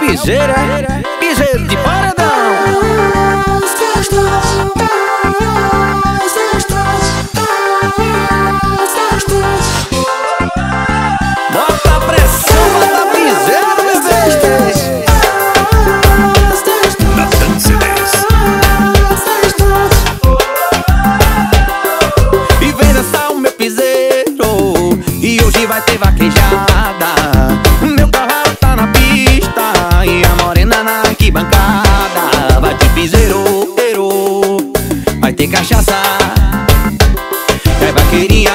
piseiro, é? Piseiro de paredão. Bota a pressão, bota a piseiro, bebê. Natan CDs. E vem dançar o meu piseiro, e hoje vai ter vaquejada. Meu carro tá na pista e a morena na arquibancada. Vai ter piseiro, vai ter cachaça, é vaqueirinha,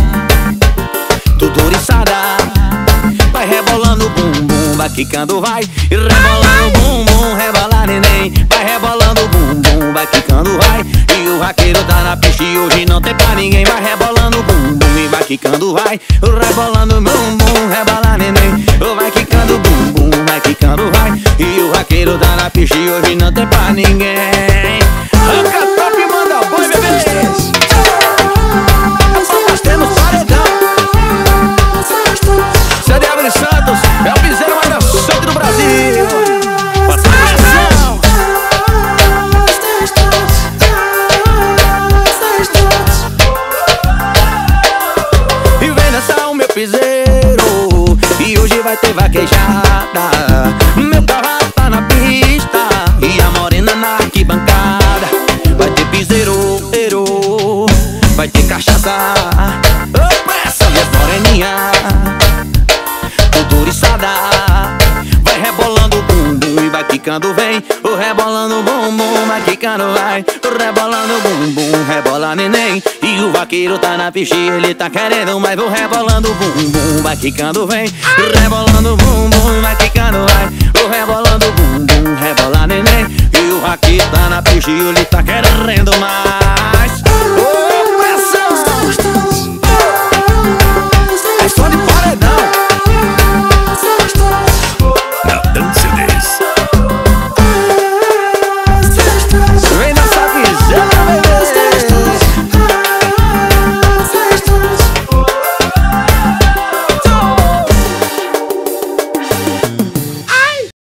tudo oriçada. Vai rebolando o bumbum, vai quicando, vai rebolando o bumbum, rebola neném. Vai rebolando o bumbum, vai quicando, vai. E o vaqueiro tá na pista e hoje não tem pra ninguém. Vai rebolando o bumbum e vai quicando, vai rebolando o bumbum, rebola neném. Vai quicando o bumbum, vai quicando, vai. E o vaqueiro tá na pista e hoje não tem pra ninguém. Arranca top e manda boi, bebês. Nós temos paredão. CDW Santos é o piseiro mais dançante do Brasil. Passa pressão. E vem dançar o meu piseiro, e hoje vai ter vaquejada. Meu carro tá na pista e a morena na arquibancada. Vai ter piseiro, vai ter cachaça, pressa e as moreninha, tudo oriçada. Vai rebolando o bumbum e vai quicando, vem. O rebolando o bumbum, vai quicando, vai. O rebolando o bumbum, rebola neném. E o vaqueiro tá na pista e ele tá querendo mais. O rebolando o bumbum, vai quicando, vem. O rebolando o bumbum, vai quicando, vai. O rebolando o bumbum, rebola neném. E o vaqueiro tá na pista e ele tá querendo mais.